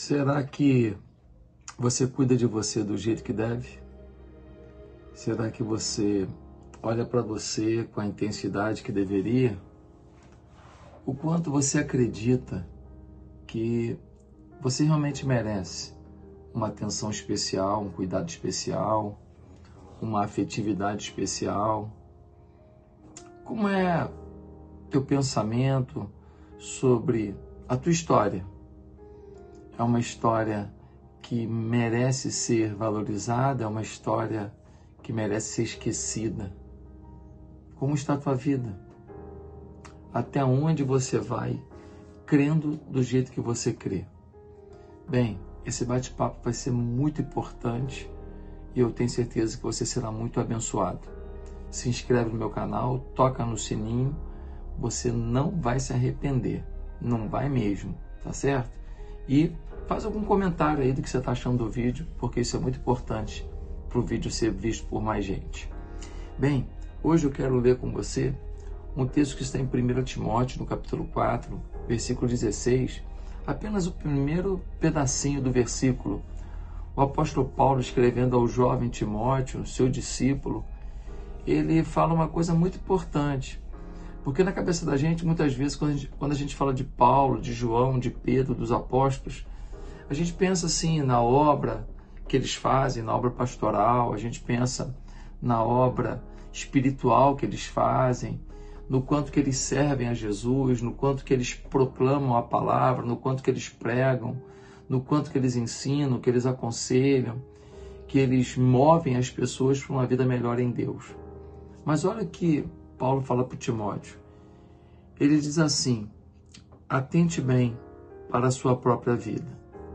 Será que você cuida de você do jeito que deve? Será que você olha para você com a intensidade que deveria? O quanto você acredita que você realmente merece uma atenção especial, um cuidado especial, uma afetividade especial? Como é teu pensamento sobre a tua história? É uma história que merece ser valorizada? É uma história que merece ser esquecida? Como está a tua vida? Até onde você vai crendo do jeito que você crê? Bem, esse bate-papo vai ser muito importante e eu tenho certeza que você será muito abençoado. Se inscreve no meu canal, toca no sininho, você não vai se arrepender, não vai mesmo, tá certo? E faz algum comentário aí do que você está achando do vídeo, porque isso é muito importante para o vídeo ser visto por mais gente. Bem, hoje eu quero ler com você um texto que está em 1 Timóteo, no capítulo 4, versículo 16, apenas o primeiro pedacinho do versículo. O apóstolo Paulo, escrevendo ao jovem Timóteo, seu discípulo, ele fala uma coisa muito importante, porque na cabeça da gente, muitas vezes, quando a gente fala de Paulo, de João, de Pedro, dos apóstolos, a gente pensa assim na obra que eles fazem, na obra pastoral, a gente pensa na obra espiritual que eles fazem, no quanto que eles servem a Jesus, no quanto que eles proclamam a palavra, no quanto que eles pregam, no quanto que eles ensinam, que eles aconselham, que eles movem as pessoas para uma vida melhor em Deus. Mas olha o que Paulo fala para Timóteo. Ele diz assim: atente bem para a sua própria vida.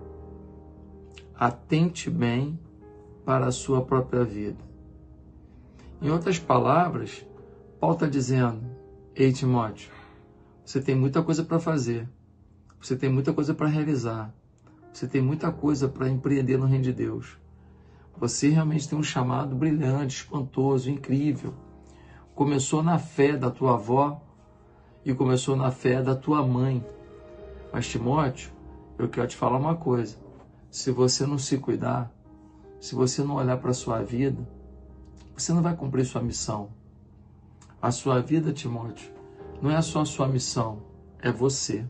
Atente bem para a sua própria vida. Em outras palavras, Paulo está dizendo: ei, Timóteo, você tem muita coisa para fazer, você tem muita coisa para realizar, você tem muita coisa para empreender no reino de Deus. Você realmente tem um chamado brilhante, espantoso, incrível. Começou na fé da tua avó e começou na fé da tua mãe. Mas, Timóteo, eu quero te falar uma coisa. Se você não se cuidar, se você não olhar para a sua vida, você não vai cumprir sua missão. A sua vida, Timóteo, não é só a sua missão, é você.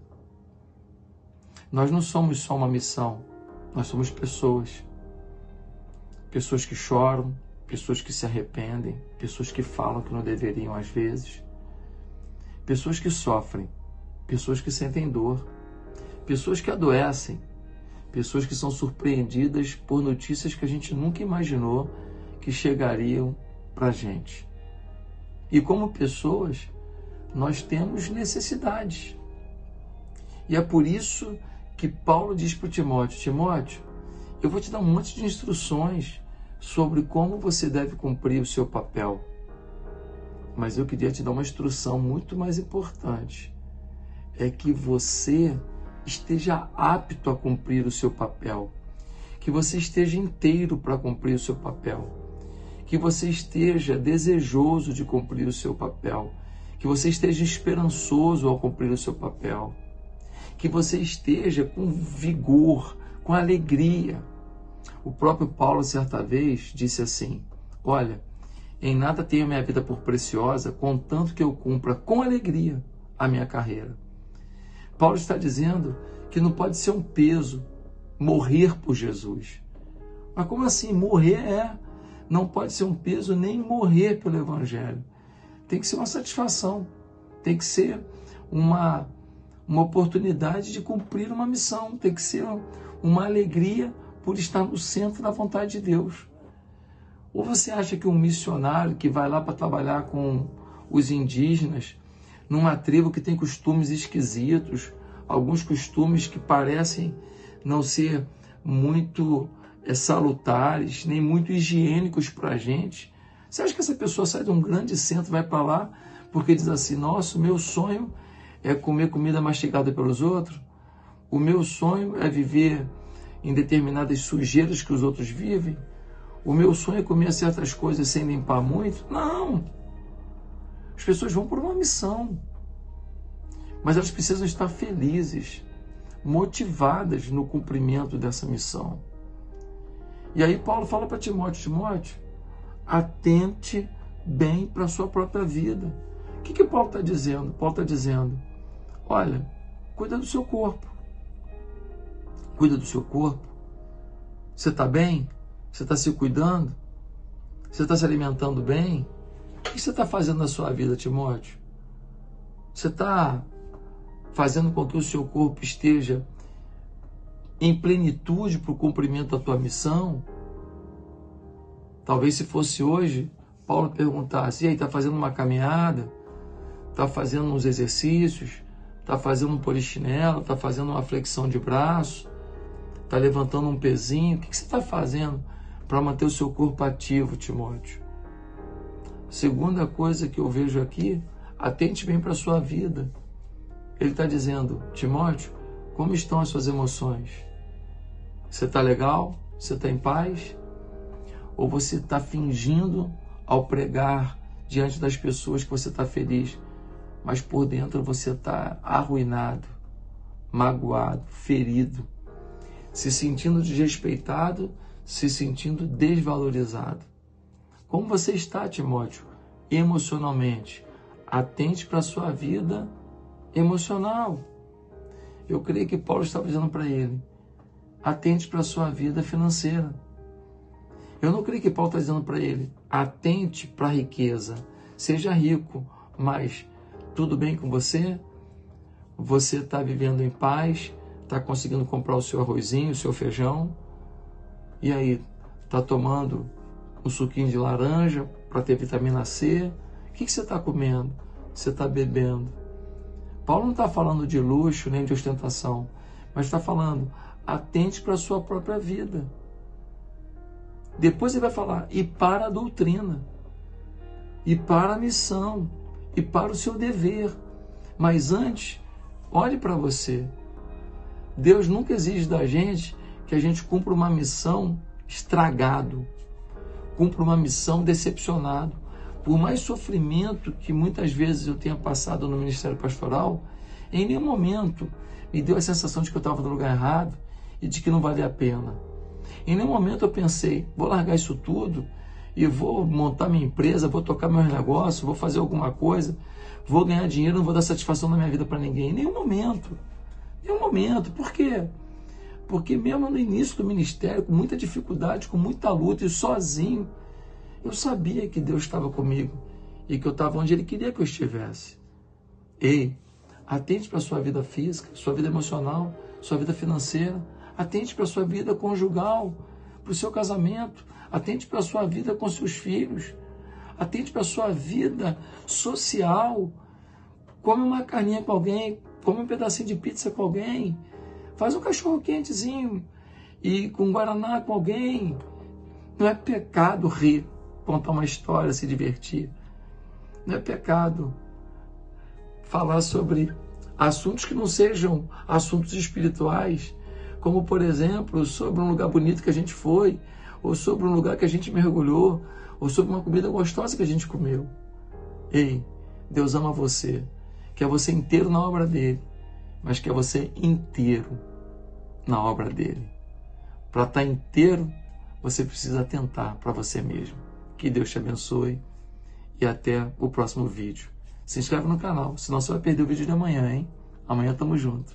Nós não somos só uma missão, nós somos pessoas. Pessoas que choram, pessoas que se arrependem, pessoas que falam que não deveriam às vezes, pessoas que sofrem, pessoas que sentem dor, pessoas que adoecem, pessoas que são surpreendidas por notícias que a gente nunca imaginou que chegariam para a gente. E como pessoas, nós temos necessidades. E é por isso que Paulo diz para o Timóteo: Timóteo, eu vou te dar um monte de instruções sobre como você deve cumprir o seu papel. Mas eu queria te dar uma instrução muito mais importante. É que você esteja apto a cumprir o seu papel. Que você esteja inteiro para cumprir o seu papel. Que você esteja desejoso de cumprir o seu papel. Que você esteja esperançoso ao cumprir o seu papel. Que você esteja com vigor, com alegria. O próprio Paulo, certa vez, disse assim: olha, em nada tenho minha vida por preciosa, contanto que eu cumpra com alegria a minha carreira. Paulo está dizendo que não pode ser um peso morrer por Jesus. Mas como assim? Morrer não pode ser um peso nem morrer pelo Evangelho. Tem que ser uma satisfação, tem que ser uma oportunidade de cumprir uma missão, tem que ser uma alegria por estar no centro da vontade de Deus. Ou você acha que um missionário que vai lá para trabalhar com os indígenas, numa tribo que tem costumes esquisitos, alguns costumes que parecem não ser muito salutares, nem muito higiênicos para a gente, você acha que essa pessoa sai de um grande centro e vai para lá porque diz assim: nossa, o meu sonho é comer comida mastigada pelos outros, o meu sonho é viver em determinadas sujeiras que os outros vivem, o meu sonho é comer certas coisas sem limpar muito? Não! As pessoas vão por uma missão, mas elas precisam estar felizes, motivadas no cumprimento dessa missão. E aí Paulo fala para Timóteo: Timóteo, atente bem para a sua própria vida. O que Paulo está dizendo? Paulo está dizendo: olha, cuida do seu corpo. Cuida do seu corpo. Você está bem? Você está se cuidando? Você está se alimentando bem? O que você está fazendo na sua vida, Timóteo? Você está fazendo com que o seu corpo esteja em plenitude para o cumprimento da tua missão? Talvez se fosse hoje, Paulo perguntasse: e aí, está fazendo uma caminhada? Está fazendo uns exercícios? Está fazendo um polichinelo? Está fazendo uma flexão de braço? Está levantando um pezinho? O que você está fazendo para manter o seu corpo ativo, Timóteo? Segunda coisa que eu vejo aqui: atente bem para a sua vida. Ele está dizendo: Timóteo, como estão as suas emoções? Você está legal? Você está em paz? Ou você está fingindo ao pregar diante das pessoas que você está feliz, mas por dentro você está arruinado, magoado, ferido, se sentindo desrespeitado, se sentindo desvalorizado? Como você está, Timóteo, emocionalmente? Atente para a sua vida emocional. Eu creio que Paulo estava dizendo para ele: atente para a sua vida financeira. Eu não creio que Paulo está dizendo para ele: atente para a riqueza, seja rico, mas tudo bem com você? Você está vivendo em paz? Está conseguindo comprar o seu arrozinho, o seu feijão? E aí, está tomando um suquinho de laranja para ter vitamina C? O que você está comendo? Você está bebendo? Paulo não está falando de luxo nem de ostentação, mas está falando: atente para a sua própria vida. Depois ele vai falar: e para a doutrina, e para a missão, e para o seu dever. Mas antes, olhe para você. Deus nunca exige da gente que a gente cumpra uma missão estragado, cumpra uma missão decepcionado. Por mais sofrimento que muitas vezes eu tenha passado no ministério pastoral, em nenhum momento me deu a sensação de que eu estava no lugar errado e de que não valia a pena. Em nenhum momento eu pensei: vou largar isso tudo e vou montar minha empresa, vou tocar meus negócios, vou fazer alguma coisa, vou ganhar dinheiro, não vou dar satisfação na minha vida para ninguém. Em nenhum momento. Em nenhum momento. Por quê? Porque mesmo no início do ministério, com muita dificuldade, com muita luta e sozinho, eu sabia que Deus estava comigo e que eu estava onde Ele queria que eu estivesse. Ei, atente para a sua vida física, sua vida emocional, sua vida financeira. Atente para a sua vida conjugal, para o seu casamento. Atente para a sua vida com seus filhos. Atente para a sua vida social. Come uma carninha com alguém, come um pedacinho de pizza com alguém. Faz um cachorro quentezinho e com guaraná com alguém. Não é pecado rir, contar uma história, se divertir. Não é pecado falar sobre assuntos que não sejam assuntos espirituais, como, por exemplo, sobre um lugar bonito que a gente foi, ou sobre um lugar que a gente mergulhou, ou sobre uma comida gostosa que a gente comeu. Ei, Deus ama você, quer você inteiro na obra dele, mas quer você inteiro na obra dele. Para estar inteiro, você precisa atentar para você mesmo. Que Deus te abençoe e até o próximo vídeo. Se inscreve no canal, senão você vai perder o vídeo de amanhã, hein? Amanhã tamo junto.